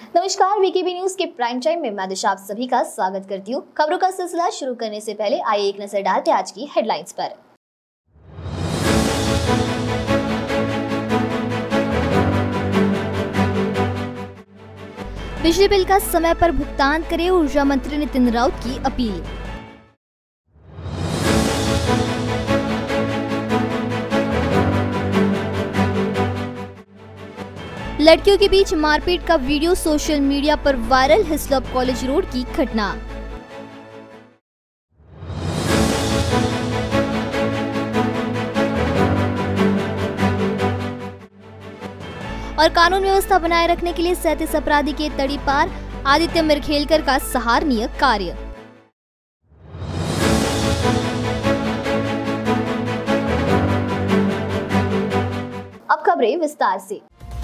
नमस्कार, VKB news के prime time में मैं दिशा आप सभी का स्वागत करती हूँ। खबरों का सिलसिला शुरू करने से पहले आइए एक नजर डालते हैं आज की हेडलाइंस पर। बिजली बिल का समय पर भुगतान करें, ऊर्जा मंत्री नितिन राउत की अपील। लड़कियों के बीच मारपीट का वीडियो सोशल मीडिया पर वायरल, हिस्लॉप कॉलेज रोड की घटना। और कानून व्यवस्था बनाए रखने के लिए 37 अपराधी के तड़ी पार, आदित्य मिरखेलकर का सराहनीय कार्य। अब खबरें विस्तार से।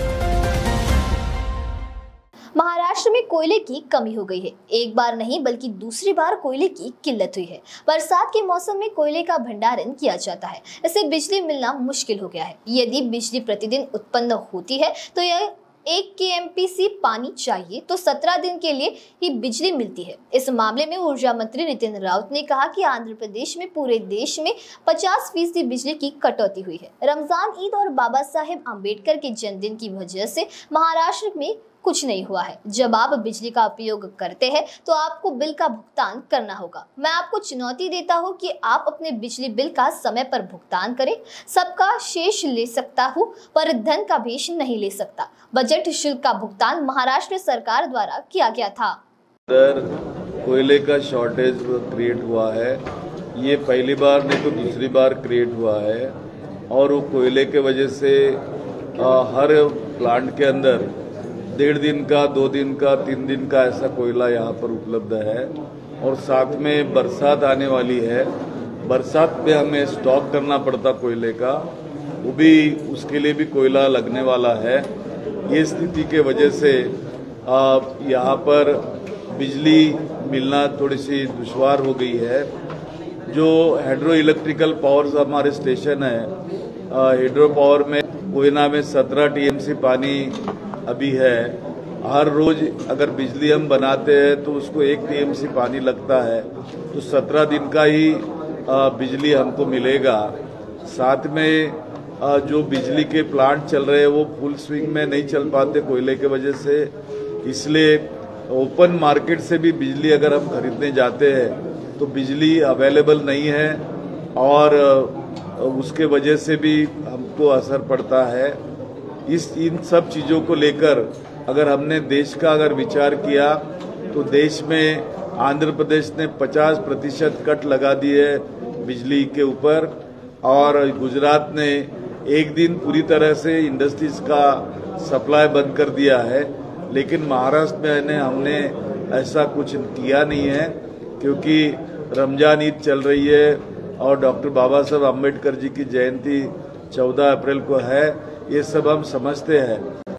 महाराष्ट्र में कोयले की कमी हो गई है। एक बार नहीं बल्कि दूसरी बार कोयले की किल्लत हुई है। बरसात के मौसम में कोयले का भंडारण किया जाता है, इससे बिजली मिलना मुश्किल हो गया है। यदि बिजली प्रतिदिन उत्पन्न होती है तो यह 1 KMPC पानी चाहिए तो 17 दिन के लिए ही बिजली मिलती है। इस मामले में ऊर्जा मंत्री नितिन राउत ने कहा कि आंध्र प्रदेश में पूरे देश में 50% बिजली की कटौती हुई है। रमजान, ईद और बाबा साहेब आम्बेडकर के जन्मदिन की वजह से महाराष्ट्र में कुछ नहीं हुआ है। जब आप बिजली का उपयोग करते हैं तो आपको बिल का भुगतान करना होगा। मैं आपको चुनौती देता हूं कि आप अपने बिजली बिल का समय पर भुगतान करें। सबका शेष ले सकता हूं पर धन का भेष नहीं ले सकता। बजट शुल्क का भुगतान महाराष्ट्र सरकार द्वारा किया गया था। कोयले का शॉर्टेज क्रिएट हुआ है, ये पहली बार नहीं तो दूसरी बार क्रिएट हुआ है और वो कोयले के वजह से हर प्लांट के अंदर 1.5 दिन का, 2 दिन का, 3 दिन का ऐसा कोयला यहाँ पर उपलब्ध है। और साथ में बरसात आने वाली है, बरसात में हमें स्टॉक करना पड़ता कोयले का, वो भी उसके लिए भी कोयला लगने वाला है। ये स्थिति के वजह से यहाँ पर बिजली मिलना थोड़ी सी दुश्वार हो गई है। जो हाइड्रो इलेक्ट्रिकल पावर हमारे स्टेशन है, हाइड्रो पावर में कोयना में 17 TMC पानी अभी है। हर रोज अगर बिजली हम बनाते हैं तो उसको 1 TMC पानी लगता है, तो 17 दिन का ही बिजली हमको मिलेगा। साथ में जो बिजली के प्लांट चल रहे हैं वो फुल स्विंग में नहीं चल पाते कोयले के वजह से, इसलिए ओपन मार्केट से भी बिजली अगर हम खरीदने जाते हैं तो बिजली अवेलेबल नहीं है और उसके वजह से भी हमको असर पड़ता है। इन सब चीजों को लेकर अगर हमने देश का अगर विचार किया तो देश में आंध्र प्रदेश ने 50% कट लगा दी है बिजली के ऊपर और गुजरात ने 1 दिन पूरी तरह से इंडस्ट्रीज का सप्लाई बंद कर दिया है। लेकिन महाराष्ट्र में हमने ऐसा कुछ किया नहीं है क्योंकि रमजान ईद चल रही है और डॉक्टर बाबा साहब आम्बेडकर जी की जयंती 14 अप्रैल को है। ये सब हम समझते हैं,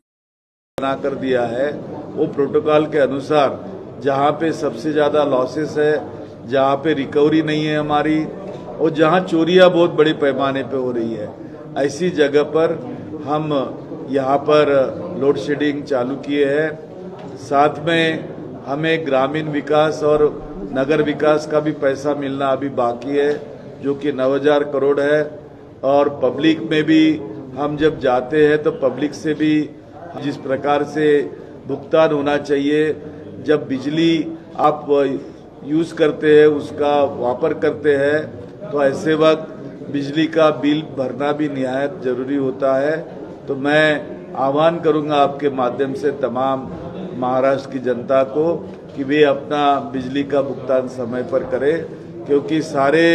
बना कर दिया है वो प्रोटोकॉल के अनुसार। जहाँ पे सबसे ज्यादा लॉसेस है, जहाँ पे रिकवरी नहीं है हमारी और जहाँ चोरियां बहुत बड़े पैमाने पे हो रही है, ऐसी जगह पर हम यहाँ पर लोड शेडिंग चालू किए हैं। साथ में हमें ग्रामीण विकास और नगर विकास का भी पैसा मिलना अभी बाकी है जो कि 9,000 करोड़ है। और पब्लिक में भी हम जब जाते हैं तो पब्लिक से भी जिस प्रकार से भुगतान होना चाहिए, जब बिजली आप यूज करते हैं, उसका वापर करते हैं तो ऐसे वक्त बिजली का बिल भरना भी निहायत जरूरी होता है। तो मैं आह्वान करूंगा आपके माध्यम से तमाम महाराष्ट्र की जनता को कि वे अपना बिजली का भुगतान समय पर करें, क्योंकि सारे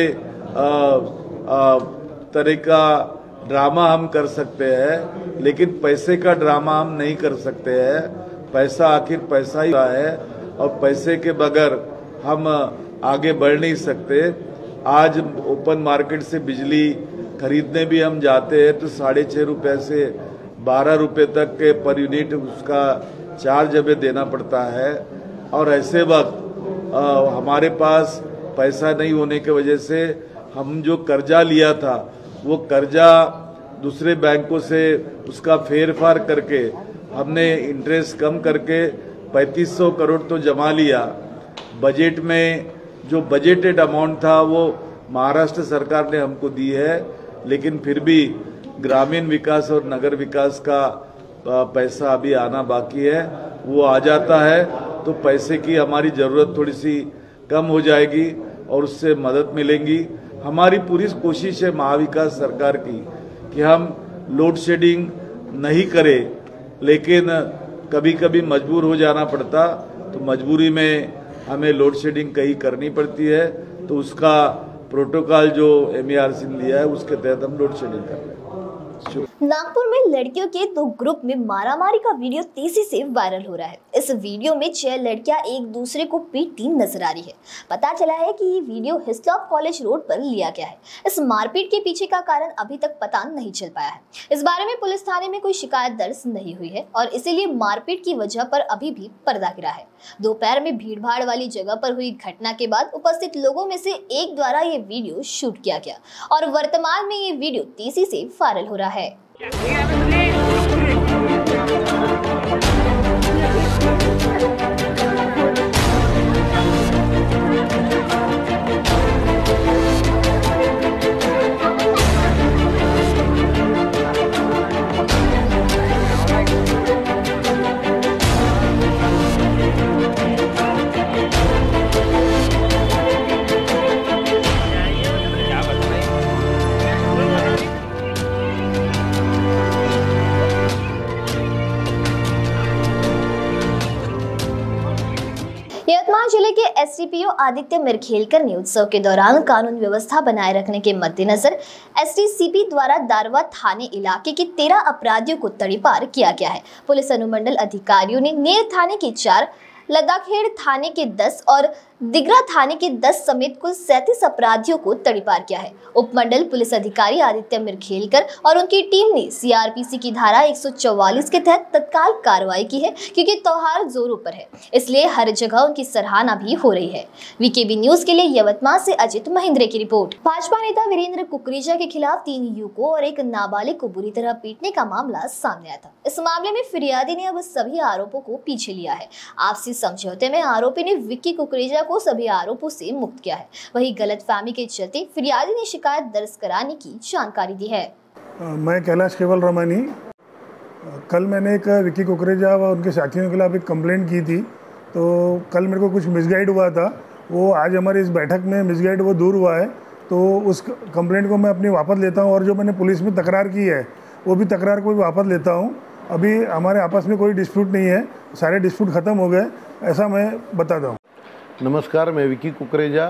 तरह का ड्रामा हम कर सकते हैं लेकिन पैसे का ड्रामा हम नहीं कर सकते हैं। पैसा आखिर पैसा ही है और पैसे के बगैर हम आगे बढ़ नहीं सकते। आज ओपन मार्केट से बिजली खरीदने भी हम जाते हैं तो 6.5 रुपए से 12 रुपए तक के पर यूनिट उसका चार्ज हमें देना पड़ता है। और ऐसे वक्त हमारे पास पैसा नहीं होने की वजह से हम जो कर्जा लिया था वो कर्जा दूसरे बैंकों से उसका फेर फार करके हमने इंटरेस्ट कम करके 3500 करोड़ तो जमा लिया। बजट में जो बजटेड अमाउंट था वो महाराष्ट्र सरकार ने हमको दी है, लेकिन फिर भी ग्रामीण विकास और नगर विकास का पैसा अभी आना बाकी है। वो आ जाता है तो पैसे की हमारी ज़रूरत थोड़ी सी कम हो जाएगी और उससे मदद मिलेगी। हमारी पूरी कोशिश है महाविकास सरकार की कि हम लोड शेडिंग नहीं करें, लेकिन कभी कभी मजबूर हो जाना पड़ता, तो मजबूरी में हमें लोड शेडिंग कहीं करनी पड़ती है, तो उसका प्रोटोकॉल जो MERC ने लिया है उसके तहत हम लोड शेडिंग कर रहे हैं। नागपुर में लड़कियों के 2 ग्रुप में मारामारी का वीडियो तेजी से वायरल हो रहा है। इस वीडियो में 6 लड़कियां एक दूसरे को पीटती नजर आ रही है। पता चला है कि ये वीडियो हिस्लॉप कॉलेज रोड पर लिया गया है। इस मारपीट के पीछे का कारण अभी तक पता नहीं चल पाया है। इस बारे में पुलिस थाने में कोई शिकायत दर्ज नहीं हुई है और इसीलिए मारपीट की वजह पर अभी भी पर्दा गिरा है। दोपहर में भीड़भाड़ वाली जगह पर हुई घटना के बाद उपस्थित लोगों में से एक द्वारा ये वीडियो शूट किया गया और वर्तमान में ये वीडियो तेजी से वायरल हो रहा है। यवतमाल जिले के SDPO आदित्य मिरखेलकर ने उत्सव के दौरान कानून व्यवस्था बनाए रखने के मद्देनजर SDCP द्वारा दारवा थाने इलाके के 13 अपराधियों को तड़ीपार किया गया है। पुलिस अनुमंडल अधिकारियों ने नेर थाने के 4, लद्दाखेड़ थाने के 10 और दिगरा थाने के 10 समेत कुल 37 अपराधियों को तड़ीपार किया है। उपमंडल पुलिस अधिकारी आदित्य मिरखेलकर और उनकी टीम ने CRPC की धारा 144 के तहत तत्काल कार्रवाई की है, क्योंकि त्योहार जोरों पर है, इसलिए हर जगह उनकी सराहना भी हो रही है। VKB न्यूज के लिए यवतमाल से अजित महिंद्रे की रिपोर्ट। भाजपा नेता वीरेंद्र कुकरेजा के खिलाफ 3 युवकों और एक नाबालिग को बुरी तरह पीटने का मामला सामने आया था। इस मामले में फिरियादी ने अब सभी आरोपों को पीछे लिया है। आपसी समझौते में आरोपी ने विक्की कुकरेजा को सभी आरोपों से मुक्त किया है। वहीं गलतफहमी के चलते फिरियादी ने शिकायत दर्ज कराने की जानकारी दी है। मैं कैलाश केवल रमानी। कल मैंने एक विक्की कुकरेजा व उनके साथियों के खिलाफ एक कंप्लेंट की थी, तो कल मेरे को कुछ मिसगाइड हुआ था। वो आज हमारी इस बैठक में मिसगाइड वो दूर हुआ है, तो उस कंप्लेंट को मैं अपनी वापस लेता हूँ और जो मैंने पुलिस में तकरार की है वो भी तकरार को भी वापस लेता हूँ। अभी हमारे आपस में कोई डिस्प्यूट नहीं है, सारे डिस्प्यूट ख़त्म हो गए, ऐसा मैं बताता हूँ। नमस्कार, मैं विक्की कुकरेजा।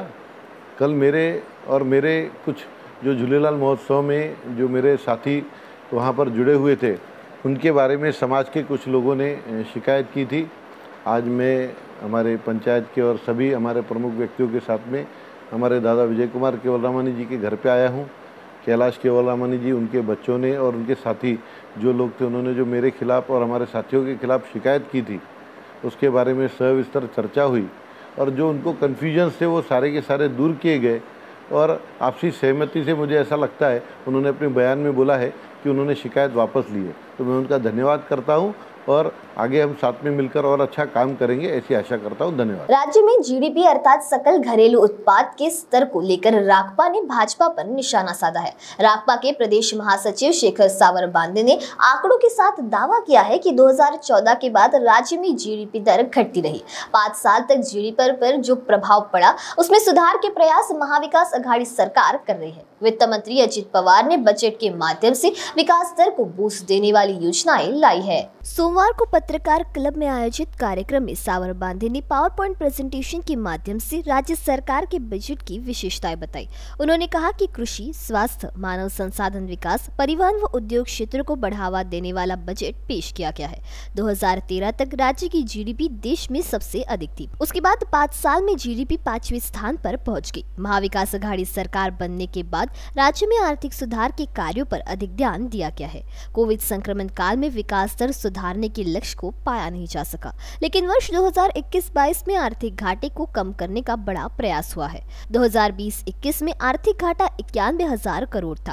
कल मेरे और मेरे कुछ जो झूलेलाल महोत्सव में जो मेरे साथी वहाँ पर जुड़े हुए थे, उनके बारे में समाज के कुछ लोगों ने शिकायत की थी। आज मैं हमारे पंचायत के और सभी हमारे प्रमुख व्यक्तियों के साथ में हमारे दादा विजय कुमार केवलरामानी जी के घर पे आया हूँ। कैलाश केवलरामानी जी, उनके बच्चों ने और उनके साथी जो लोग थे, उन्होंने जो मेरे खिलाफ़ और हमारे साथियों के खिलाफ़ शिकायत की थी, उसके बारे में सविस्तर चर्चा हुई और जो उनको कन्फ्यूजन्स थे वो सारे के सारे दूर किए गए और आपसी सहमति से मुझे ऐसा लगता है उन्होंने अपने बयान में बोला है कि उन्होंने शिकायत वापस ली है। तो मैं उनका धन्यवाद करता हूं और आगे हम साथ में मिलकर और अच्छा काम करेंगे, ऐसी आशा करता हूं। धन्यवाद। राज्य में GDP अर्थात सकल घरेलू उत्पाद के स्तर को लेकर राकपा ने भाजपा पर निशाना साधा है। राकपा के प्रदेश महासचिव शेखर सावर बांदे ने आंकड़ों के साथ दावा किया है कि 2014 के बाद राज्य में GDP दर घटती रही। 5 साल तक GDP पर जो प्रभाव पड़ा उसमें सुधार के प्रयास महाविकास अघाड़ी सरकार कर रही है। वित्त मंत्री अजित पवार ने बजट के माध्यम से विकास दर को बूस्ट देने वाली योजनाएं लाई है। सोमवार को पत्रकार क्लब में आयोजित कार्यक्रम में सावर बांदे ने पावर पॉइंट प्रेजेंटेशन के माध्यम से राज्य सरकार के बजट की विशेषताएं बताई। उन्होंने कहा कि कृषि, स्वास्थ्य, मानव संसाधन विकास, परिवहन व उद्योग क्षेत्र को बढ़ावा देने वाला बजट पेश किया गया है। 2013 तक राज्य की GDP देश में सबसे अधिक थी। उसके बाद 5 साल में GDP 5वें स्थान पर पहुंच गई। महाविकास अघाड़ी सरकार बनने के बाद राज्य में आर्थिक सुधार के कार्यों पर अधिक ध्यान दिया गया है। कोविड संक्रमण काल में विकास दर सुधारने के लक्ष्य को पाया नहीं जा सका, लेकिन वर्ष 2021-22 में आर्थिक घाटे को कम करने का बड़ा प्रयास हुआ है। 2020-21 में आर्थिक घाटा 91,000 करोड़ था।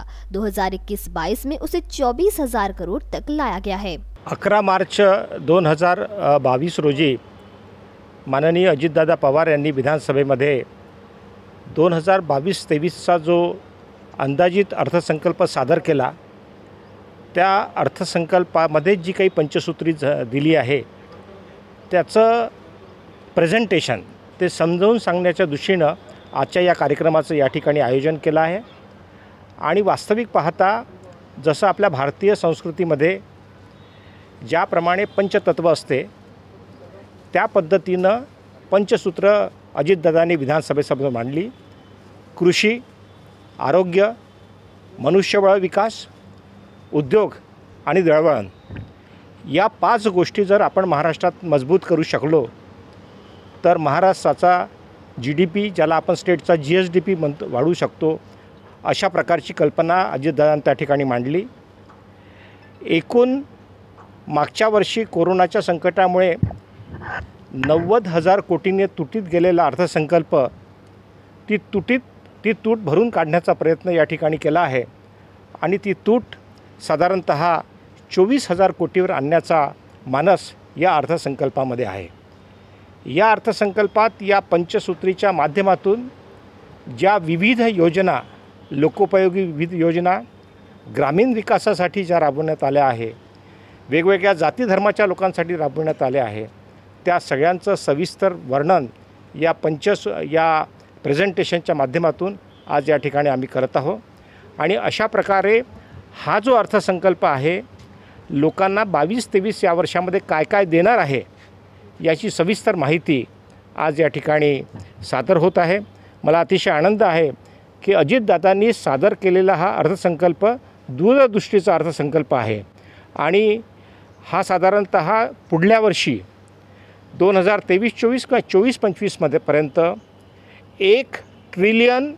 2021-22 में उसे 24,000 करोड़ तक लाया गया है। 11 मार्च 2022 रोजी माननीय अजितदादा पवार यांनी विधानसभेमध्ये 2022-23चा जो अंदाजित अर्थसंकल्प सादर केला, त्या अर्थसंकल्पामध्ये जी काही पंचसूत्री दिली आहे त्याचं प्रेझेंटेशन ते समजावून सांगण्याच्या दृष्टीनं आजच्या या कार्यक्रमाचं या ठिकाणी आयोजन केलं आहे. आणि वास्तविक पाहता जसं आपल्या भारतीय संस्कृतीमध्ये ज्याप्रमाणे पंचतत्व असते त्या पद्धतीनं पंचसूत्र अजितदादांनी विधानसभेसमोर मांडली. कृषी, आरोग्य, मनुष्यबळ विकास, उद्योग आणि दळणवळण या 5 गोष्टी जर आपण महाराष्ट्रात मजबूत करू शकलो तर महाराष्ट्राचा GDP, ज्याला आपण स्टेटचा GSDP म्हणतो, वाढवू शकतो. अशा प्रकारची कल्पना अजितदादांनी त्या ठिकाणी मांडली. एकूण मागच्या वर्षी कोरोनाच्या संकटामुळे 90,000 कोटींनी तुटीत गेलेला अर्थसंकल्प ती तूट भरून काढण्याचा प्रयत्न या ठिकाणी केला आहे. आणि ती तूट साधारणतः 24,000 कोटीवर आणण्याचा मानस या अर्थसंकल्पामध्ये आहे. या अर्थसंकल्पात या पंचसूत्रीच्या माध्यमातून ज्या विविध योजना, लोकोपयोगी विविध योजना, ग्रामीण विकासासाठी ज्या राबवण्यात आल्या आहे, वेगवेगळ्या जाती धर्माच्या लोकांसाठी राबवण्यात आल्या आहे, त्या सगळ्यांचं सविस्तर वर्णन या प्रेझेंटेशनच्या माध्यमातून आज या ठिकाणी आम्ही करत आहोत. आणि अशा प्रकारे हा जो अर्थसंकल्प आहे लोकांना 22-23 या वर्षामध्ये काय काय देणार आहे याची सविस्तर माहिती आज या ठिकाणी सादर होत आहे. मला अतिशय आनंद आहे की अजितदादांनी सादर केलेला हा अर्थसंकल्प दूरदृष्टीचा अर्थसंकल्प आहे. आणि हा साधारणतः पुढल्या वर्षी 2023-24 किंवा 24-25 पर्यंत $1 ट्रिलियन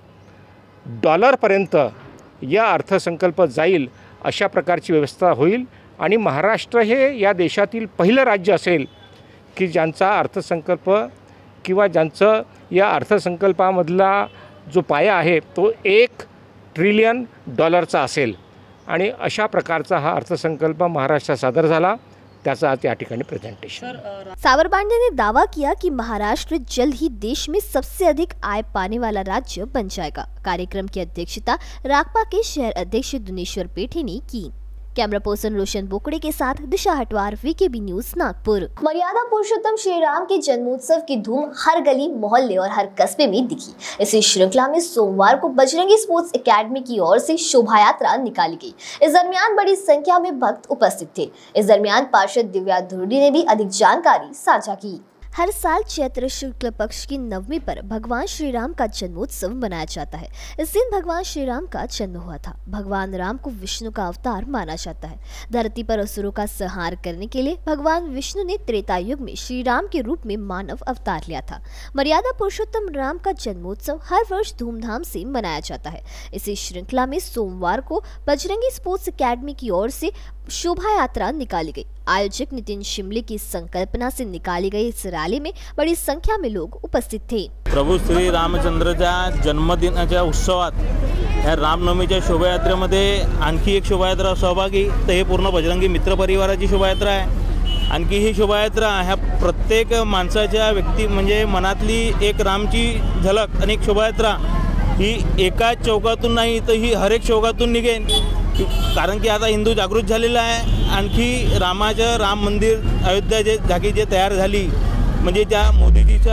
पर्यंत या अर्थसंकल्प जाईल अशा प्रकारची व्यवस्था होईल. आणि महाराष्ट्र हे या देशातील पहिलं राज्य असेल की ज्यांचा अर्थसंकल्प किंवा ज्यांचं या अर्थसंकल्पामधला जो पाया आहे तो $1 ट्रिलियन असेल. आणि अशा प्रकारचा हा अर्थसंकल्प महाराष्ट्रात सादर झाला, त्याचा आज या ठिकाणी प्रेजेंटेशन. सावर पांडे ने दावा किया कि महाराष्ट्र जल्द ही देश में सबसे अधिक आय पाने वाला राज्य बन जाएगा. कार्यक्रम की अध्यक्षता राकपा के शहर अध्यक्ष दुनेश्वर पेठे ने की. कैमरा पर्सन रोशन बोकड़े के साथ दिशा हटवार, VKB न्यूज, नागपुर। मर्यादा पुरुषोत्तम श्री राम के जन्मोत्सव की धूम हर गली, मोहल्ले और हर कस्बे में दिखी। इसी श्रृंखला में सोमवार को बजरंगी स्पोर्ट्स एकेडमी की ओर से शोभा यात्रा निकाली गई। इस दरमियान बड़ी संख्या में भक्त उपस्थित थे। इस दरमियान पार्षद दिव्या धुर्डी ने भी अधिक जानकारी साझा की। हर साल चैत्र शुक्ल पक्ष की नवमी पर भगवान श्री राम का जन्मोत्सव मनाया जाता है। इस दिन भगवान श्री राम का जन्म हुआ था। भगवान राम को विष्णु का अवतार माना जाता है। धरती पर असुरों का संहार करने के लिए भगवान विष्णु ने त्रेता युग में श्री राम के रूप में मानव अवतार लिया था। मर्यादा पुरुषोत्तम राम का जन्मोत्सव हर वर्ष धूमधाम से मनाया जाता है। इसी श्रृंखला में सोमवार को बजरंगी स्पोर्ट्स एकेडमी की ओर से शोभा यात्रा निकाली गई। आयोजक नितिन शिमले की संकल्पना से निकाली गई इस रैली में बड़ी संख्या में लोग उपस्थित थे। प्रभू श्री रामचंद्रच्या जन्मदिनाच्या उत्सवात या रामनवमीच्या शोभायात्रेमध्ये आणखी एक शोभायात्रा सहभागी, तर हे पूर्ण बजरंगी मित्र परिवाराची शोभायात्रा आहे। आणखी ही शोभायात्रा ह्या प्रत्येक माणसाच्या व्यक्ती म्हणजे मनातली एक रामची झलक आणि एक शोभायात्रा ही एकाच चौकातून नाही तर ही हर एक चौकातून निघेल, कारण की आता हिंदू जागृत झालेला आहे। आणखी रामाचं राम मंदिर अयोध्या जे जागी जे तयार झाली म्हणजे त्या मोदीजीच्या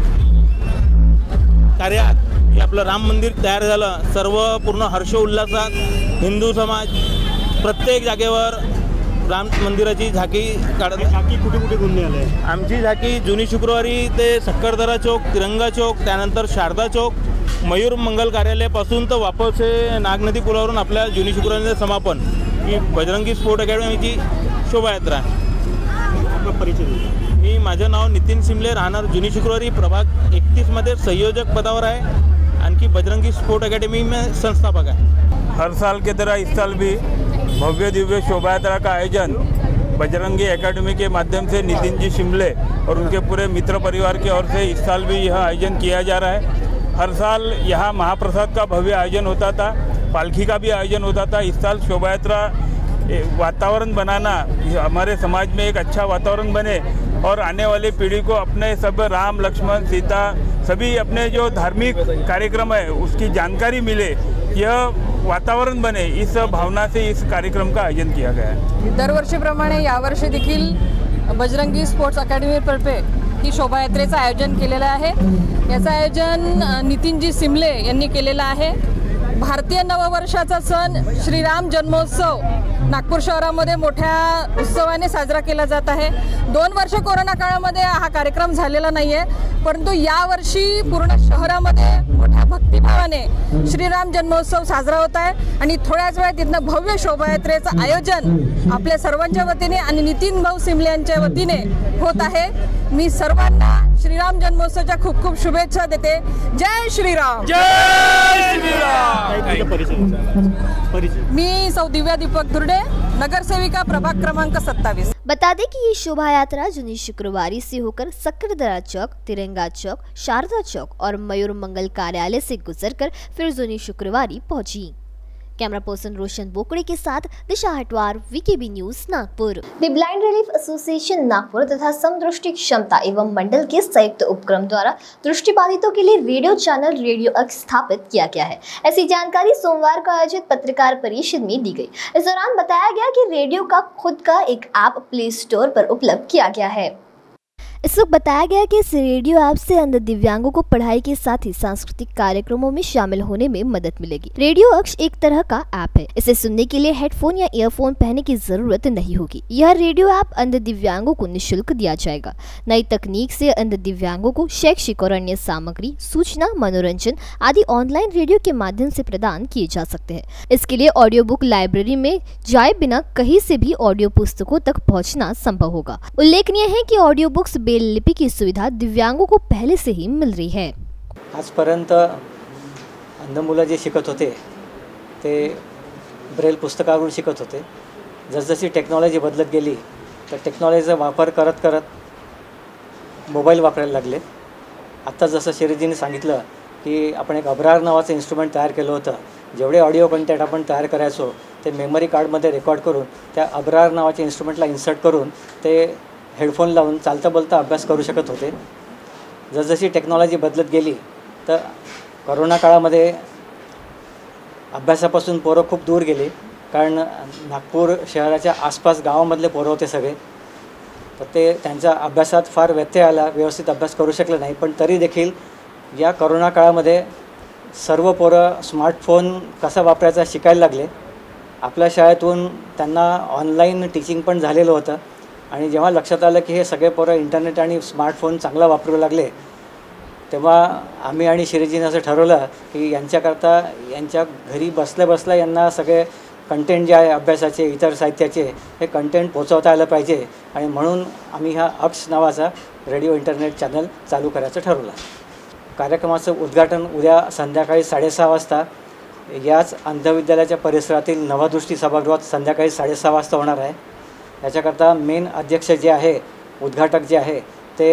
कार्यात हे आपलं राम मंदिर तयार झालं। सर्व पूर्ण हर्ष उल्हासात हिंदू समाज प्रत्येक जागेवर राम मंदिराची झाकी काढत। झाकी कुठे कुठे गुंडे आले? आमची झाकी जुनी शुक्रवारी ते सक्करदरा चौक, तिरंगा चौक, त्यानंतर शारदा चौक, मयूर मंगल कार्यालयापासून तर वापस नागनदी पुलावरून आपल्या जुनी शुक्रवारीचं समापन ही बजरंगी स्पोर्ट अकॅडमीची शोभायात्रा। मी माझं नाव नितीन शिमले, राहणार जुनी शुक्रवारी प्रभाग 31 मध्ये संयोजक पदावर आहे। आणखी बजरंगी स्पोर्ट अकेडमी में संस्थापक है। हर साल की तरह इस साल भी भव्य दिव्य शोभा यात्रा का आयोजन बजरंगी एकेडमी के माध्यम से नितिन जी शिमले और उनके पूरे मित्र परिवार की ओर से इस साल भी यह आयोजन किया जा रहा है। हर साल यहाँ महाप्रसाद का भव्य आयोजन होता था, पालखी का भी आयोजन होता था। इस साल शोभा यात्रा वातावरण बनाना, हमारे समाज में एक अच्छा वातावरण बने और आने वाली पीढ़ी को अपने सब राम लक्ष्मण सीता सभी अपने जो धार्मिक कार्यक्रम है उसकी जानकारी मिले, यह वातावरण बने, इस भावना से इस कार्यक्रम का आयोजन किया गया है। दरवर्षीप्रमाणे यावर्षी देखील बजरंगी स्पोर्ट्स अकॅडमीतर्फे ही शोभायात्रेचं आयोजन केलेलं आहे। याचं आयोजन नितीनजी शिमले यांनी केलेलं आहे। भारतीय नववर्षाचा सण श्रीराम जन्मोत्सव नागपूर शहरामध्ये मोठ्या उत्सवाने साजरा केला जात आहे। 2 वर्ष कोरोना काळामध्ये हा कार्यक्रम झालेला नाहीये, परंतु यावर्षी पूर्ण शहरामध्ये मोठ्या भक्तिभावाने श्रीराम जन्मोत्सव साजरा होत आहे आणि थोड्याच वेळात इथनं भव्य शोभायात्रेचं आयोजन आपल्या सर्वांच्या वतीने आणि नितीन भाऊ शिमले यांच्या वतीने होत आहे। मी सर्वांना श्रीराम जन्मोत्सवाच्या खूप खूप शुभेच्छा देते। जय श्रीराम। जय श्रीराम। मी सौ दिव्या दीपक दुर्डे, नगरसेविका प्रभाग क्रमांक 27। बता दें कि ये शोभा यात्रा जुनी शुक्रवारी से होकर सक्करदरा चौक, तिरंगा चौक, शारदा चौक और मयूर मंगल कार्यालय से गुजरकर फिर जुनी शुक्रवारी पहुंची। कैमरा पर्सन रोशन बोकड़े के साथ Disha Hatwar, VKB news Nagpur. The blind relief association Nagpur तथा समदृष्टि क्षमता एवं मंडल के संयुक्त उपक्रम द्वारा दृष्टिबाधितों के लिए रेडियो चैनल रेडियो अक्ष स्थापित किया गया है। ऐसी जानकारी सोमवार को आयोजित पत्रकार परिषद में दी गई। इस दौरान बताया गया कि रेडियो का खुद का एक ऐप प्ले स्टोर पर उपलब्ध किया गया है। इस वक्त बताया गया कि इस रेडियो ऐप से अंध दिव्यांगों को पढ़ाई के साथ ही सांस्कृतिक कार्यक्रमों में शामिल होने में मदद मिलेगी। रेडियो अक्ष एक तरह का ऐप है। इसे सुनने के लिए हेडफोन या ईयरफोन पहनने की जरूरत नहीं होगी। यह रेडियो ऐप अंध दिव्यांगों को निःशुल्क दिया जाएगा। नई तकनीक से अंध दिव्यांगों को शैक्षिक और अन्य सामग्री, सूचना, मनोरंजन आदि ऑनलाइन रेडियो के माध्यम से प्रदान किए जा सकते हैं। इसके लिए ऑडियो बुक लाइब्रेरी में जाए बिना कहीं से भी ऑडियो पुस्तकों तक पहुँचना संभव होगा। उल्लेखनीय है कि ऑडियो बुक्स ब्रेल लिपि की सुविधा दिव्यांगों को पहले से ही मिल रही है। आजपर्यंत अंध मुलं जे शिकत होते ते ब्रेल पुस्तकावरून शिकत होते। जसजशी टेक्नॉलॉजी बदलत गेली तर टेक्नॉलॉजीचा वापर करत करत मोबाईल वापरायला लागले। आत्ता जसं शिरीजीने सांगितलं की आपण एक अब्रार नावाचं इन्स्ट्रुमेंट तयार केलं होतं। जेवढे ऑडिओ कंटेंट आपण तयार करायचो ते मेमरी कार्डमध्ये रेकॉर्ड करून त्या अब्रार नावाच्या इन्स्ट्रुमेंटला इन्सर्ट करून ते हेडफोन लावून चालता बोलता अभ्यास करू शकत होते। जसजशी टेक्नॉलॉजी बदलत गेली तर कोरोना काळामध्ये अभ्यासापासून पोरं खूप दूर गेली, कारण नागपूर शहराच्या आसपास गावामधले पोरं होते सगळे, तर ते त्यांच्या अभ्यासात फार व्यत्यय आला, व्यवस्थित अभ्यास करू शकले नाही। पण तरी देखील या कोरोना काळामध्ये सर्व पोरं स्मार्टफोन कसा वापरायचा शिकायला लागले। आपल्या शाळेतून त्यांना ऑनलाईन टीचिंग पण झालेलं होतं आणि जेव्हा लक्षात आलं की हे सगळे पोरं इंटरनेट आणि स्मार्टफोन चांगला वापरू लागले, तेव्हा आम्ही आणि शिरीजीने असं ठरवलं की यांच्याकरता यांच्या घरी बसल्या बसल्या यांना सगळे कंटेंट जे आहे अभ्यासाचे, इतर साहित्याचे, हे कंटेंट पोहोचवता आलं पाहिजे आणि म्हणून आम्ही हा अक्ष नावाचा रेडिओ इंटरनेट चॅनल चालू करायचं ठरवलं। कार्यक्रमाचं उद्घाटन उद्या संध्याकाळी 6:30 वाजता याच अंधविद्यालयाच्या परिसरातील नवदृष्टी सभागृहात संध्याकाळी 6:30 वाजता होणार आहे। याच्याकरता मेन अध्यक्ष जे आहे, उद्घाटक जे आहे ते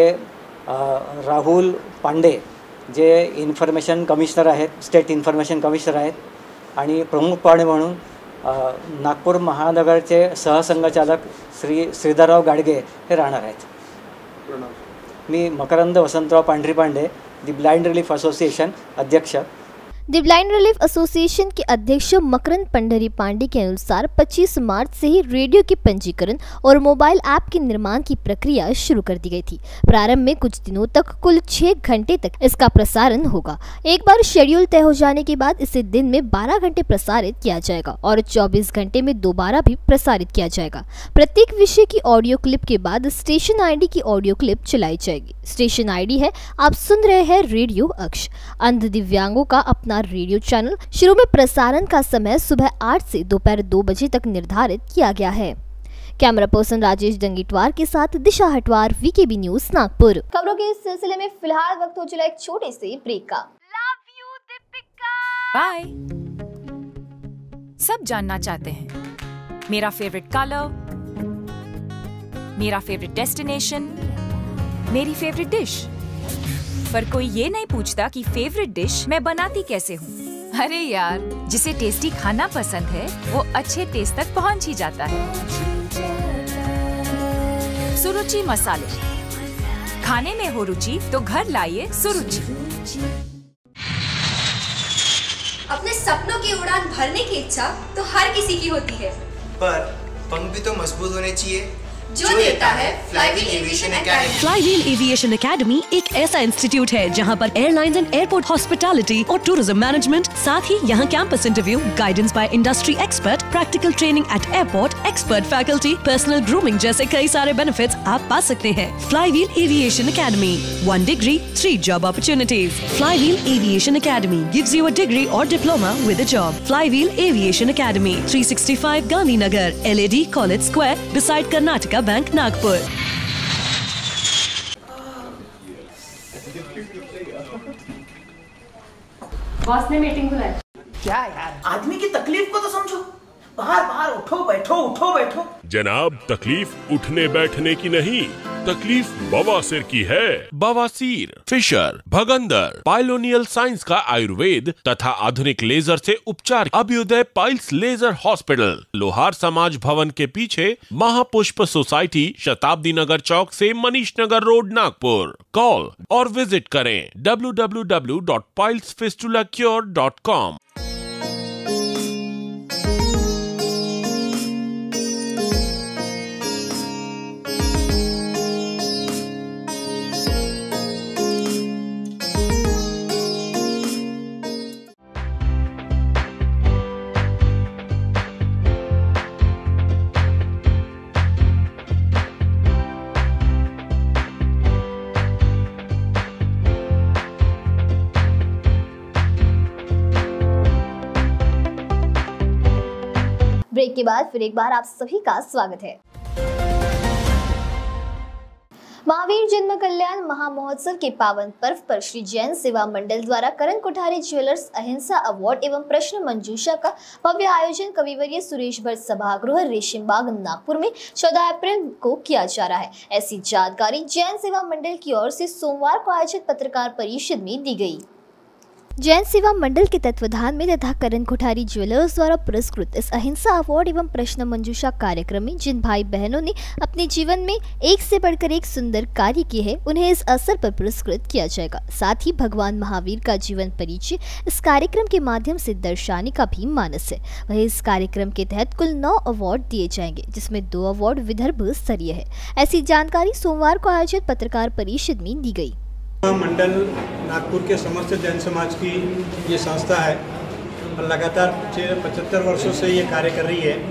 राहुल पांडे जे इन्फॉर्मेशन कमिशनर आहेत, स्टेट इन्फॉर्मेशन कमिशनर आहेत, आणि प्रमुख पाहुणे म्हणून नागपूर महानगरचे सहसंघचालक श्री श्रीधरराव गाडगे हे राहणार आहेत। मी Makarand Vasantrao Pandhari Pande, the blind relief association अध्यक्ष। द ब्लाइंड रिलीफ एसोसिएशन के अध्यक्ष मकरंद पंडरी पांडे के अनुसार 25 मार्च से ही रेडियो के पंजीकरण और मोबाइल ऐप के निर्माण की प्रक्रिया शुरू कर दी गई थी। प्रारंभ में कुछ दिनों तक कुल 6 घंटे तक इसका प्रसारण होगा। एक बार शेड्यूल तय हो जाने के बाद इसे दिन में 12 घंटे प्रसारित किया जाएगा और 24 घंटे में दोबारा भी प्रसारित किया जाएगा। प्रत्येक विषय की ऑडियो क्लिप के बाद स्टेशन आईडी की ऑडियो क्लिप चलाई जाएगी। स्टेशन आईडी है, आप सुन रहे हैं रेडियो अक्ष, अंध दिव्यांगों का अपना रेडियो चैनल। शुरू में प्रसारण का समय सुबह 8 से दोपहर 2 बजे तक निर्धारित किया गया है। कैमरा पर्सन राजेश डंगीटवार के साथ दिशा हटवार, वीकेबी न्यूज नागपुर। खबरों के इस सिलसिले में फिलहाल वक्त हो चला एक छोटे से ब्रेक का। Love you Deepika. बाय। सब जानना चाहते हैं मेरा फेवरेट कलर, मेरा फेवरेट डेस्टिनेशन, मेरी फेवरेट डिश, पर कोई ये नहीं पूछता कि फेवरेट डिश मैं बनाती कैसे हूँ। अरे यार, जिसे टेस्टी खाना पसंद है वो अच्छे टेस्ट तक पहुँच ही जाता है। सुरुचि मसाले, खाने में हो रुचि तो घर लाइए सुरुचि। अपने सपनों की उड़ान भरने की इच्छा तो हर किसी की होती है, पर पंख भी तो मजबूत होने चाहिए जो देता है Flywheel aviation academy. Flywheel aviation academy एक ऐसा इंस्टीट्यूट है जहां पर एयरलाइंस एंड एयरपोर्ट हॉस्पिटैलिटी और टूरिज्म मैनेजमेंट, साथ ही यहां campus interview, guidance by industry expert, practical training at airport, expert faculty, personal grooming जैसे कई सारे बेनिफिट्स आप पा सकते हैं। Flywheel aviation academy, 1 degree 3 job opportunities. Flywheel aviation academy gives you a degree और diploma with a job. Flywheel aviation academy, 365 Gandhinagar, LAD college square, beside Karnataka bank, Nagpur. Boss ने meeting बुलाई। क्या यार, आदमी की तकलीफ को तो समझो। बाहर बाहर उठो बैठो उठो बैठो। जनाब, तकलीफ उठने बैठने की नहीं, तकलीफ बवासीर की है। बवासीर, फिशर, भगंदर, पाइलोनियल साइंस का आयुर्वेद तथा आधुनिक लेजर से उपचार। अभ्युदय पाइल्स लेजर हॉस्पिटल, लोहार समाज भवन के पीछे, महापुष्प सोसाइटी, शताब्दी नगर चौक से मनीष नगर रोड, नागपुर। कॉल और विजिट करें www.pilesfistulacure.com। ब्रेक के बाद फिर एक बार आप सभी का स्वागत है। महावीर जन्म कल्याण महामहोत्सव के पावन पर्व पर श्री जैन सेवा मंडल द्वारा करण कोठारी ज्वेलर्स अहिंसा अवार्ड एवं प्रश्न मंजूषा का भव्य आयोजन कविवर्य सुरेश भट्ट सभागृह रेशिम बाग नागपुर में 14 अप्रैल को किया जा रहा है। ऐसी जानकारी जैन सेवा मंडल की ओर से सोमवार को आयोजित पत्रकार परिषद में दी गई। जैन सेवा मंडल के तत्वाधान में तथा करण कोठारी ज्वेलर्स द्वारा पुरस्कृत इस अहिंसा अवार्ड एवं प्रश्न मंजूषा कार्यक्रम में जिन भाई बहनों ने अपने जीवन में एक से बढ़कर एक सुंदर कार्य किए हैं, उन्हें इस अवसर पर पुरस्कृत किया जाएगा। साथ ही भगवान महावीर का जीवन परिचय इस कार्यक्रम के माध्यम से दर्शाने का भी मानस है। वहीं इस कार्यक्रम के तहत कुल 9 अवार्ड दिए जाएंगे, जिसमें 2 अवार्ड विदर्भ स्तरीय है। ऐसी जानकारी सोमवार को आयोजित पत्रकार परिषद में दी गई। मंडल नागपुर के समस्त जैन समाज की ये संस्था है और लगातार 75 वर्षों से ये कार्य कर रही है।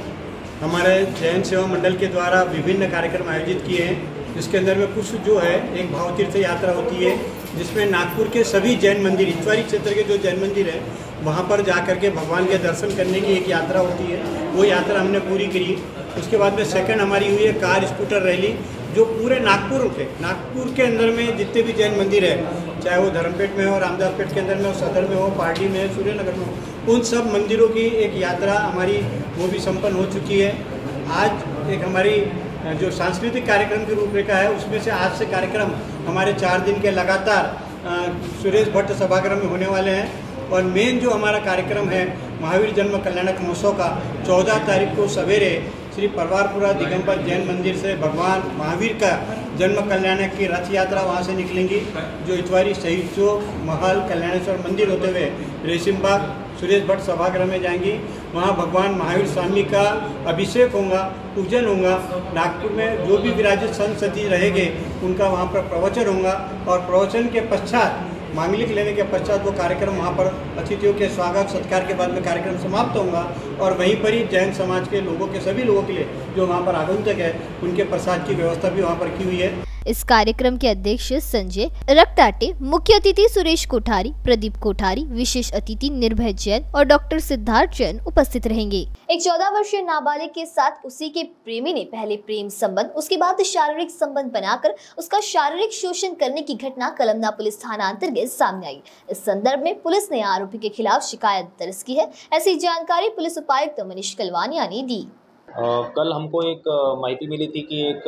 हमारे जैन सेवा मंडल के द्वारा विभिन्न कार्यक्रम आयोजित किए हैं, जिसके अंदर में कुछ जो है एक भाव तीर्थ यात्रा होती है, जिसमें नागपुर के सभी जैन मंदिर, इतवारी क्षेत्र के जो जैन मंदिर है वहाँ पर जा कर के भगवान के दर्शन करने की एक यात्रा होती है। वो यात्रा हमने पूरी करी। उसके बाद में सेकंड हमारी हुई है कार स्कूटर रैली, जो पूरे नागपुर के अंदर में जितने भी जैन मंदिर है, चाहे वो धर्मपेट में हो, रामदासपेट के अंदर में हो, सदर में हो, पार्टी में हो, सूर्यनगर में हो, उन सब मंदिरों की एक यात्रा हमारी वो भी संपन्न हो चुकी है। आज एक हमारी जो सांस्कृतिक कार्यक्रम की रूपरेखा है, उसमें से आज से कार्यक्रम हमारे 4 दिन के लगातार सुरेश भट्ट सभागृह में होने वाले हैं। और मेन जो हमारा कार्यक्रम है महावीर जन्म कल्याणक महोत्सव का 14 तारीख को सवेरे श्री परवारपुरा दिगंबर जैन मंदिर से भगवान महावीर का जन्म कल्याणक की रथ यात्रा वहाँ से निकलेंगी, जो इतवारी शहीद चौक, महल, कल्याणेश्वर मंदिर होते हुए रेशिमबाग सुरेश भट्ट सभागृह में जाएंगी। वहाँ भगवान महावीर स्वामी का अभिषेक होगा, पूजन होगा। नागपुर में जो भी विराजित संत सती रहेंगे उनका वहाँ पर प्रवचन होगा, और प्रवचन के पश्चात मांगलिक लेने के पश्चात वो कार्यक्रम वहाँ पर अतिथियों के स्वागत सत्कार के बाद में कार्यक्रम समाप्त होगा। और वहीं पर ही जैन समाज के लोगों के सभी लोगों के लिए जो वहाँ पर आगंतुक है, उनके प्रसाद की व्यवस्था भी वहाँ पर की हुई है। इस कार्यक्रम के अध्यक्ष संजय रक्ताटे, मुख्य अतिथि सुरेश कोठारी, प्रदीप कोठारी, विशेष अतिथि निर्भय जैन और डॉक्टर सिद्धार्थ जैन उपस्थित रहेंगे। एक 14 वर्षीय नाबालिग के साथ उसी के प्रेमी ने पहले प्रेम संबंध, उसके बाद शारीरिक संबंध बनाकर उसका शारीरिक शोषण करने की घटना कलमना पुलिस थाना अंतर्गत सामने आई। इस संदर्भ में पुलिस ने आरोपी के खिलाफ शिकायत दर्ज की है। ऐसी जानकारी पुलिस उपायुक्त मनीष कलवानिया ने दी। कल हमको एक माहिती मिली थी कि एक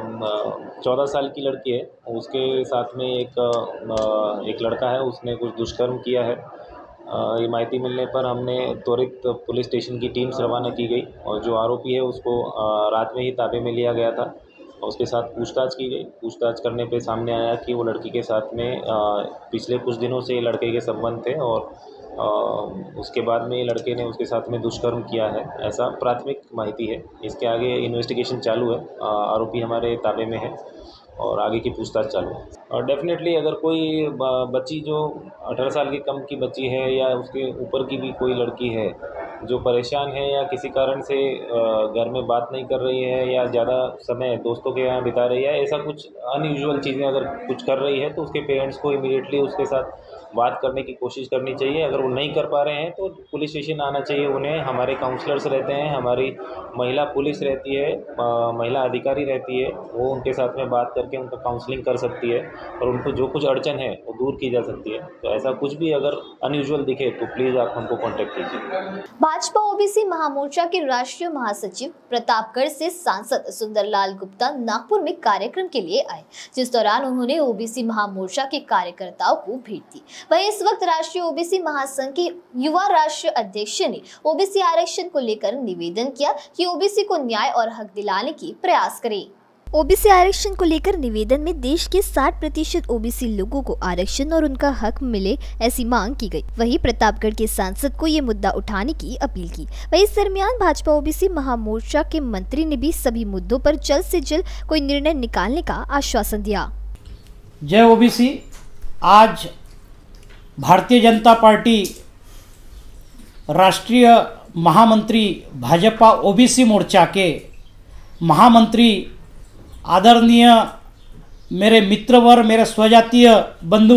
14 साल की लड़की है, उसके साथ में एक लड़का है, उसने कुछ दुष्कर्म किया है। ये माहिती मिलने पर हमने त्वरित पुलिस स्टेशन की टीम रवाना की गई और जो आरोपी है उसको रात में ही ताबे में लिया गया था उसके साथ पूछताछ की गई। पूछताछ करने पे सामने आया कि वो लड़की के साथ में पिछले कुछ दिनों से लड़के के संबंध थे और उसके बाद में ये लड़के ने उसके साथ में दुष्कर्म किया है, ऐसा प्राथमिक माहिती है। इसके आगे इन्वेस्टिगेशन चालू है, आरोपी हमारे ताबे में है और आगे की पूछताछ चालू है। और डेफिनेटली अगर कोई बच्ची जो 18 साल की कम की बच्ची है या उसके ऊपर की भी कोई लड़की है जो परेशान है या किसी कारण से घर में बात नहीं कर रही है या ज़्यादा समय दोस्तों के यहाँ बिता रही है, ऐसा कुछ अनयूजुअल चीज़ें अगर कुछ कर रही है तो उसके पेरेंट्स को इमीडिएटली उसके साथ बात करने की कोशिश करनी चाहिए। अगर वो नहीं कर पा रहे हैं तो पुलिस स्टेशन आना चाहिए उन्हें। हमारे काउंसलर्स रहते हैं, हमारी महिला पुलिस रहती है, महिला अधिकारी रहती है, वो उनके साथ में बात करके उनका काउंसलिंग कर सकती है और उनको जो कुछ अड़चन है वो दूर की जा सकती है। तो ऐसा कुछ भी अगर अनयूजुअल दिखे तो प्लीज़ आप हमको कॉन्टैक्ट कीजिए। भाजपा ओबीसी महामोर्चा के राष्ट्रीय महासचिव प्रतापगढ़ से सांसद सुंदरलाल गुप्ता नागपुर में कार्यक्रम के लिए आए, जिस दौरान उन्होंने ओबीसी महामोर्चा के कार्यकर्ताओं को भेंट दी। वहीं इस वक्त राष्ट्रीय ओबीसी महासंघ के युवा राष्ट्रीय अध्यक्ष ने ओबीसी आरक्षण को लेकर निवेदन किया कि ओबीसी को न्याय और हक दिलाने की प्रयास करे। ओबीसी आरक्षण को लेकर निवेदन में देश के 60% ओबीसी लोगों को आरक्षण और उनका हक मिले ऐसी मांग की गई। वहीं प्रतापगढ़ के सांसद को ये मुद्दा उठाने की अपील की। वहीं इस दरमियान भाजपा ओबीसी महामोर्चा के मंत्री ने भी सभी मुद्दों पर जल्द से जल्द कोई निर्णय निकालने का आश्वासन दिया। जय ओबीसी। आज भारतीय जनता पार्टी राष्ट्रीय महामंत्री भाजपा ओबीसी मोर्चा के महामंत्री आदरणीय मेरे मित्रवर, मेरे स्वजातीय बंधु,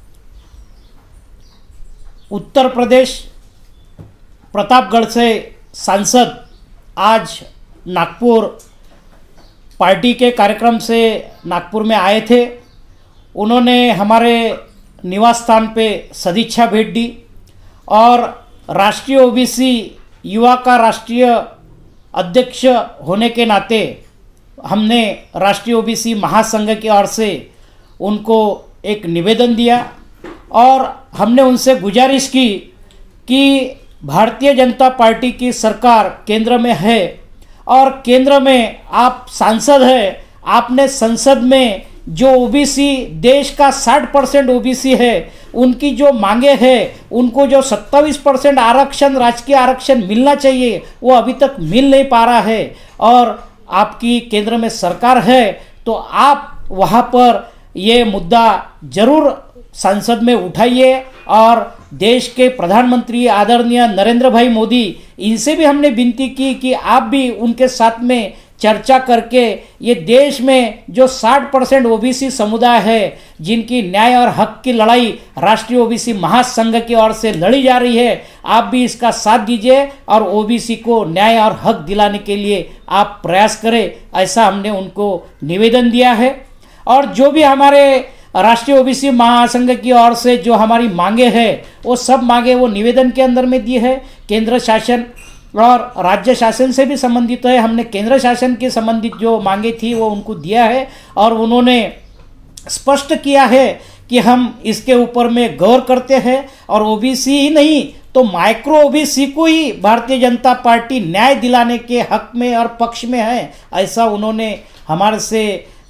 उत्तर प्रदेश प्रतापगढ़ से सांसद आज नागपुर पार्टी के कार्यक्रम से नागपुर में आए थे। उन्होंने हमारे निवास स्थान पे सदिच्छा भेंट दी और राष्ट्रीय ओबीसी युवा का राष्ट्रीय अध्यक्ष होने के नाते हमने राष्ट्रीय ओबीसी महासंघ की ओर से उनको एक निवेदन दिया और हमने उनसे गुजारिश की कि भारतीय जनता पार्टी की सरकार केंद्र में है और केंद्र में आप सांसद हैं, आपने संसद में जो ओबीसी देश का 60% ओबीसी है उनकी जो मांगे हैं, उनको जो 27% आरक्षण, राजकीय आरक्षण मिलना चाहिए वो अभी तक मिल नहीं पा रहा है और आपकी केंद्र में सरकार है तो आप वहाँ पर ये मुद्दा जरूर संसद में उठाइए और देश के प्रधानमंत्री आदरणीय नरेंद्र भाई मोदी, इनसे भी हमने विनती की कि आप भी उनके साथ में चर्चा करके ये देश में जो 60% ओबीसी समुदाय है जिनकी न्याय और हक की लड़ाई राष्ट्रीय ओबीसी महासंघ की ओर से लड़ी जा रही है, आप भी इसका साथ दीजिए और ओबीसी को न्याय और हक दिलाने के लिए आप प्रयास करें, ऐसा हमने उनको निवेदन दिया है। और जो भी हमारे राष्ट्रीय ओबीसी महासंघ की ओर से जो हमारी मांगे हैं वो सब मांगे वो निवेदन के अंदर में दी है। केंद्र शासन और राज्य शासन से भी संबंधित है। हमने केंद्र शासन के संबंधित जो मांगे थी वो उनको दिया है और उन्होंने स्पष्ट किया है कि हम इसके ऊपर में गौर करते हैं और ओबीसी ही नहीं तो माइक्रो ओबीसी को ही भारतीय जनता पार्टी न्याय दिलाने के हक में और पक्ष में है, ऐसा उन्होंने हमारे से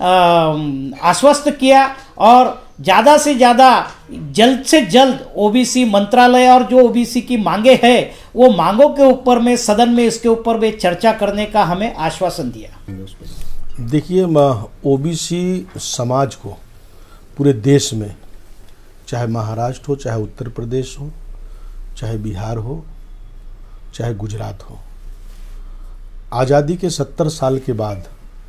आश्वस्त किया और ज़्यादा से ज़्यादा जल्द से जल्द ओबीसी मंत्रालय और जो ओबीसी की मांगे हैं वो मांगों के ऊपर में सदन में इसके ऊपर में चर्चा करने का हमें आश्वासन दिया। देखिए, ओबीसी समाज को पूरे देश में, चाहे महाराष्ट्र हो, चाहे उत्तर प्रदेश हो, चाहे बिहार हो, चाहे गुजरात हो, आज़ादी के 70 साल के बाद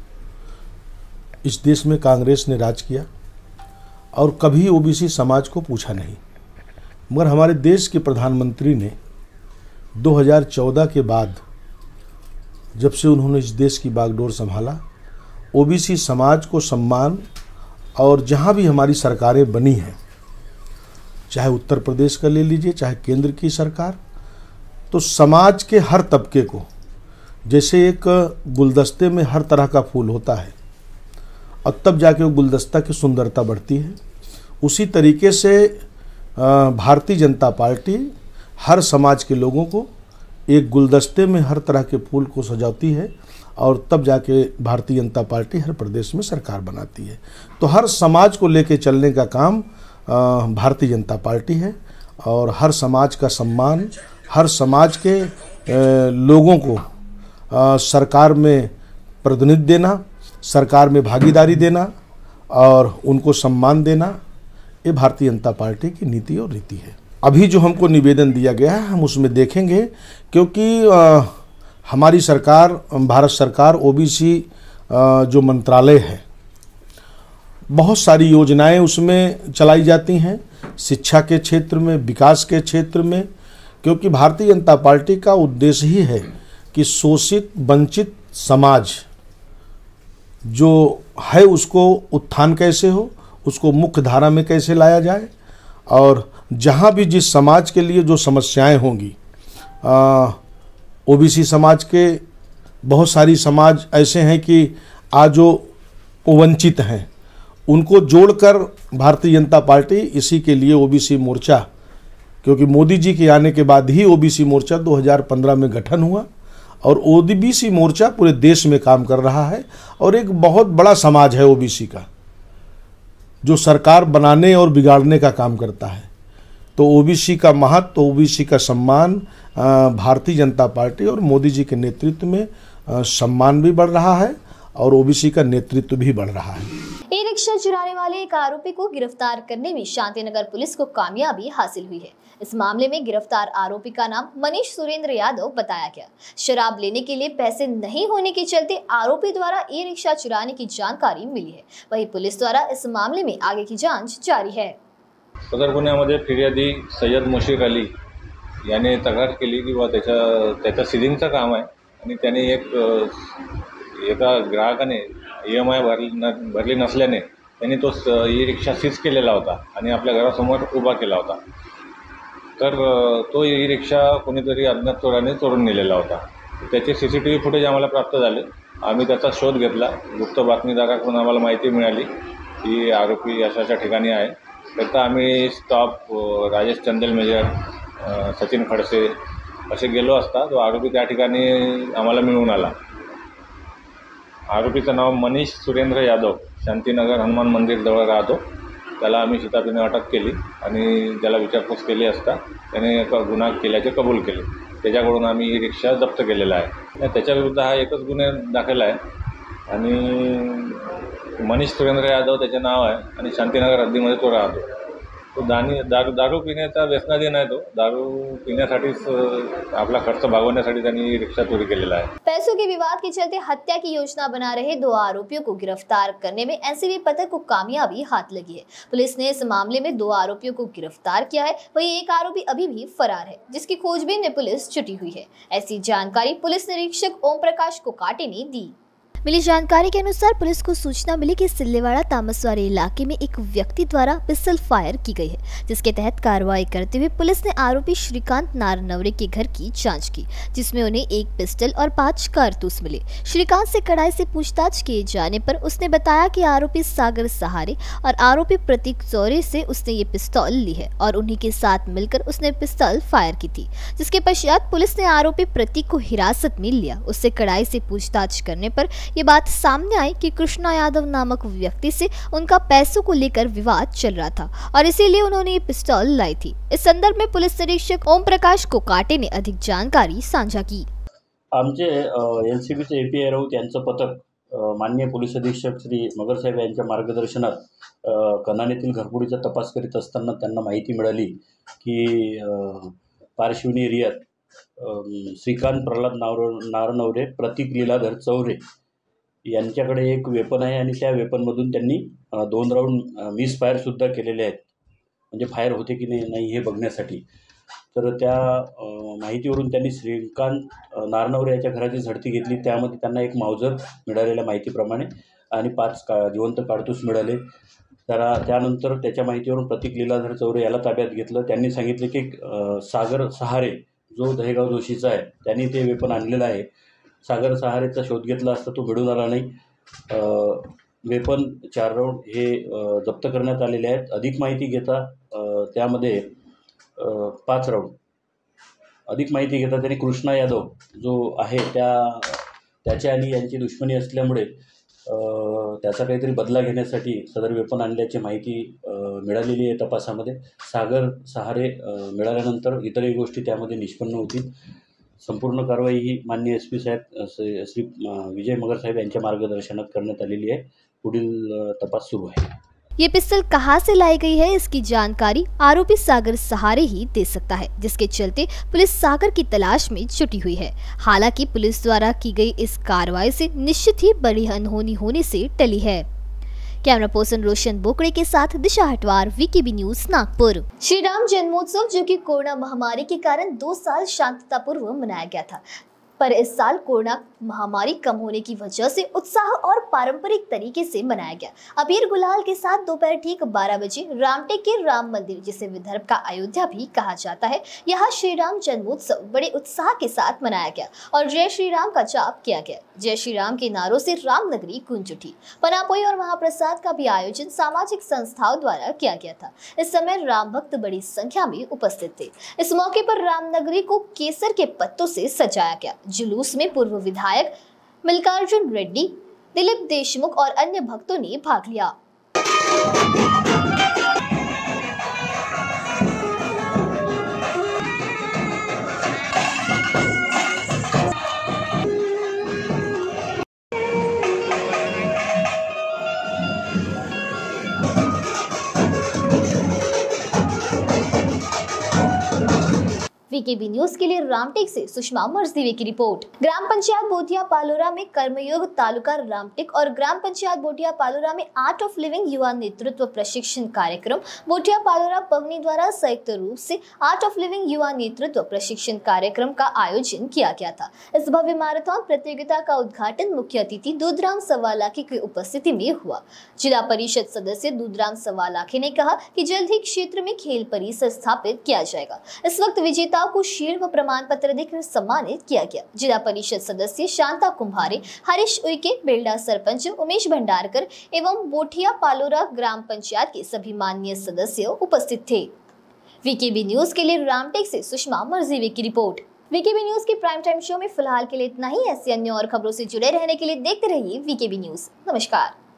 इस देश में कांग्रेस ने राज किया और कभी ओबीसी समाज को पूछा नहीं, मगर हमारे देश के प्रधानमंत्री ने 2014 के बाद जब से उन्होंने इस देश की बागडोर संभाला, ओबीसी समाज को सम्मान और जहाँ भी हमारी सरकारें बनी हैं, चाहे उत्तर प्रदेश का ले लीजिए, चाहे केंद्र की सरकार, तो समाज के हर तबके को, जैसे एक गुलदस्ते में हर तरह का फूल होता है और तब जाके वो गुलदस्ता की सुंदरता बढ़ती है, उसी तरीके से भारतीय जनता पार्टी हर समाज के लोगों को एक गुलदस्ते में हर तरह के फूल को सजाती है और तब जाके भारतीय जनता पार्टी हर प्रदेश में सरकार बनाती है। तो हर समाज को लेके चलने का काम भारतीय जनता पार्टी है और हर समाज का सम्मान, हर समाज के लोगों को सरकार में प्रतिनिधित्व देना, सरकार में भागीदारी देना और उनको सम्मान देना, ये भारतीय जनता पार्टी की नीति और रीति है। अभी जो हमको निवेदन दिया गया है हम उसमें देखेंगे, क्योंकि हमारी सरकार, भारत सरकार, ओबीसी जो मंत्रालय है, बहुत सारी योजनाएं उसमें चलाई जाती हैं, शिक्षा के क्षेत्र में, विकास के क्षेत्र में, क्योंकि भारतीय जनता पार्टी का उद्देश्य ही है कि शोषित वंचित समाज जो है उसको उत्थान कैसे हो, उसको मुख्य धारा में कैसे लाया जाए और जहाँ भी जिस समाज के लिए जो समस्याएं होंगी, ओबीसी समाज के बहुत सारी समाज ऐसे हैं कि आज जो वंचित हैं उनको जोड़कर भारतीय जनता पार्टी इसी के लिए ओबीसी मोर्चा, क्योंकि मोदी जी के आने के बाद ही ओबीसी मोर्चा 2015 में गठन हुआ और ओबीसी मोर्चा पूरे देश में काम कर रहा है और एक बहुत बड़ा समाज है ओबीसी का, जो सरकार बनाने और बिगाड़ने का काम करता है। तो ओबीसी का महत्व, ओबीसी का सम्मान, भारतीय जनता पार्टी और मोदी जी के नेतृत्व में सम्मान भी बढ़ रहा है और ओबीसी का नेतृत्व भी बढ़ रहा है। ई रिक्शा चुराने वाले एक आरोपी को गिरफ्तार करने में शांतिनगर पुलिस को कामयाबी हासिल हुई है। इस मामले में गिरफ्तार आरोपी का नाम मनीष सुरेंद्र यादव बताया गया। शराब लेने के लिए पैसे नहीं होने के चलते आरोपी द्वारा ई रिक्शा चुराने की जानकारी मिली है। वहीं पुलिस द्वारा इस मामले में आगे की जांच जारी है। सदर गुन्ह्यामध्ये फिर्यादी सय्यद मुशीर अली याने तक्रार केली की त्याचा सिलिंगचं काम आहे आणि त्याने एका ग्राहकाने EMI भरली नसल्याने त्यांनी तो ई रिक्षा सीज केलेला होता आणि आपल्या घरासमोर उभा केला होता। तर तो ई रिक्षा कोणीतरी अज्ञात चोराने चोरून नेलेला होता। त्याचे CCTV फुटेज आम्हाला प्राप्त झाले। आम्ही त्याचा शोध घेतला। गुप्त बातमीदाराकडून आम्हाला माहिती मिळाली की आरोपी अशा ठिकाणी आहे। त्याचा आम्ही स्टॉप राजेश चंदेल मेजर, सचिन खडसे असे गेलो असता तो आरोपी त्या ठिकाणी आम्हाला मिळून आला। आरोपीचं नाव मनीष सुरेंद्र यादव, शांतीनगर हनुमान मंदिर जवळ राहतो। त्याला आम्ही शिताफीने अटक केली आणि त्याला विचारपूस केली असता त्याने गुन्हा केल्याचे कबूल केले। त्याच्याकडून आम्ही ही रिक्षा जप्त केलेला आहे। त्याच्याविरुद्ध हा एकच गुन्हा दाखल आहे आणि मनीष सुरेंद्र यादव त्याचे नाव आहे आणि शांतीनगर हद्दीमध्ये तो राहतो। तो दारू पिण्याचा व्यसनाधीन आहे। तो दारू पिण्यासाठीच आपला खर्च भागवण्यासाठी त्यांनी रिक्षा चोरी केलेला आहे। पैसों के विवाद के चलते हत्या की योजना बना रहे 2 आरोपियों को गिरफ्तार करने में एनसीबी पथक को कामयाबी हाथ लगी है। पुलिस ने इस मामले में 2 आरोपियों को गिरफ्तार किया है। वहीं एक आरोपी अभी भी फरार है, जिसकी खोजबीन में पुलिस जुटी हुई है। ऐसी जानकारी पुलिस निरीक्षक ओम प्रकाश कोकाटे ने दी। मिली जानकारी के अनुसार पुलिस को सूचना मिली कि सिल्लेवाड़ा तामसवाड़ी इलाके में एक व्यक्ति द्वारा पिस्टल फायर की गई है, जिसके तहत कार्रवाई करते हुए पुलिस ने आरोपी श्रीकांत नारनवरे के घर की जांच की, जिसमें उन्हें 1 पिस्टल और 5 कारतूस मिले। श्रीकांत से कड़ाई से पूछताछ किए जाने पर उसने बताया कि आरोपी सागर सहारे और आरोपी प्रतीक चौरे से उसने ये पिस्तौल ली है और उन्हीं के साथ मिलकर उसने पिस्तौल फायर की थी। जिसके पश्चात पुलिस ने आरोपी प्रतीक को हिरासत में लिया। उससे कड़ाई से पूछताछ करने पर ये बात सामने आई कि कृष्णा यादव नामक व्यक्ति से उनका पैसों को लेकर विवाद चल रहा था और इसीलिए उन्होंने ये पिस्तौल लाई थी। इस संदर्भ में पुलिस निरीक्षक ओम प्रकाश कोकाटे ने अधिक जानकारी साझा की। आमचे एनसीबीचे API राऊत यांचं पथक माननीय पोलीस अधीक्षक श्री मगरसाहेब यांच्या मार्गदर्शनात कन्हान येथील घरफोडीचा तपास करीत असताना त्यांना माहिती मिळाली की पारशिवनी एरियात श्रीकांत प्रल्हाद नारनवरे, प्रतीक लीलाधर चौरे यांच्याकडे एक वेपन आहे आणि त्या वेपनमधून त्यांनी 2 राऊंड मिस फायरसुद्धा केलेले आहेत, म्हणजे फायर होते की नाही हे बघण्यासाठी। तर त्या माहितीवरून त्यांनी श्रीकांत नारनवरे याच्या घराची झडती घेतली। त्यामध्ये त्यांना एक माउजर मिळालेल्या माहितीप्रमाणे आणि 5 जिवंत कारतूस मिळाले। त्यानंतर त्याच्या माहितीवरून प्रतीक लीलाधर चौरे याला ताब्यात घेतलं। त्यांनी सांगितले की सागर सहारे जो दहेगाव जोशीचा आहे त्यांनी ते वेपन आणलेलं आहे। सागर सहारेचा शोध घेतला असता तो मिळून आला नाही। वेपन 4 राऊंड हे जप्त करण्यात आलेले आहेत। अधिक माहिती घेता त्यामध्ये 5 राऊंड अधिक माहिती घेतात त्यांनी कृष्णा यादव जो आहे त्याची आणि यांची दुश्मनी असल्यामुळे त्याचा काहीतरी बदला घेण्यासाठी सदर वेपन आणल्याची माहिती मिळालेली आहे तपासामध्ये. सागर सहारे मिळाल्यानंतर इतरही गोष्टी त्यामध्ये निष्पन्न होतील. संपूर्ण कारवाई ही माननीय SP साहेब श्री विजय मगर साहेब यांच्या मार्गदर्शनात करण्यात आलेली आहे. पुढील तपास सुरू आहे. ये पिस्टल कहां से लाई गई है, इसकी जानकारी आरोपी सागर सहारे ही दे सकता है, जिसके चलते पुलिस सागर की तलाश में जुटी हुई है। हालांकि पुलिस द्वारा की गई इस कार्रवाई से निश्चित ही बड़ी अनहोनी होने से टली है। कैमरा पर्सन रोशन बोकड़े के साथ दिशा हटवार, VKB न्यूज, नागपुर। श्री राम जन्मोत्सव जो कि कोरोना महामारी के कारण 2 साल शांततापूर्वक मनाया गया था, पर इस साल कोरोना महामारी कम होने की वजह से उत्साह और पारंपरिक तरीके से मनाया गया। अबीर गुलाल के साथ दोपहर ठीक 12 बजे रामटेक के राम मंदिर, जिसे विदर्भ का अयोध्या भी कहा जाता है, यहाँ श्री राम जन्मोत्सव बड़े उत्साह के साथ मनाया गया और जय श्री राम का जाप किया गया। जय श्री राम के नारों से रामनगरी गूंज उठी। पनापोई और महाप्रसाद का भी आयोजन सामाजिक संस्थाओं द्वारा किया गया था। इस समय राम भक्त बड़ी संख्या में उपस्थित थे। इस मौके पर रामनगरी को केसर के पत्तों से सजाया गया। जुलूस में पूर्व विधायक मल्लिकार्जुन रेड्डी, दिलीप देशमुख और अन्य भक्तों ने भाग लिया। VKB न्यूज के लिए रामटेक से सुषमा मर्जीवे की रिपोर्ट। ग्राम पंचायत बोटिया पालोरा में कर्मयोग तालुका रामटेक और ग्राम पंचायत बोटिया पालोरा में आर्ट ऑफ लिविंग युवा नेतृत्व प्रशिक्षण कार्यक्रम बोटिया पालोरा पवनी द्वारा संयुक्त रूप से आर्ट ऑफ लिविंग युवा नेतृत्व प्रशिक्षण कार्यक्रम का आयोजन किया गया था। इस भव्य मैराथन प्रतियोगिता का उद्घाटन मुख्य अतिथि दूधराम सवालाखे की उपस्थिति में हुआ। जिला परिषद सदस्य दूधराम सवालाखे ने कहा कि जल्द ही क्षेत्र में खेल परिसर स्थापित किया जाएगा। इस वक्त विजेता को शील्ड व प्रमाण पत्र देकर सम्मानित किया गया। जिला परिषद सदस्य शांता कुम्हारे, हरीश उइके, बेल्डा सरपंच उमेश भंडारकर एवं बोटिया पालोरा ग्राम पंचायत के सभी माननीय सदस्य उपस्थित थे। VKB न्यूज के लिए रामटेक से सुषमा मर्जीवे की रिपोर्ट। VKB न्यूज के प्राइम टाइम शो में फिलहाल के लिए इतना ही। ऐसी अन्य और खबरों से जुड़े रहने के लिए देखते रहिए VKB न्यूज। नमस्कार।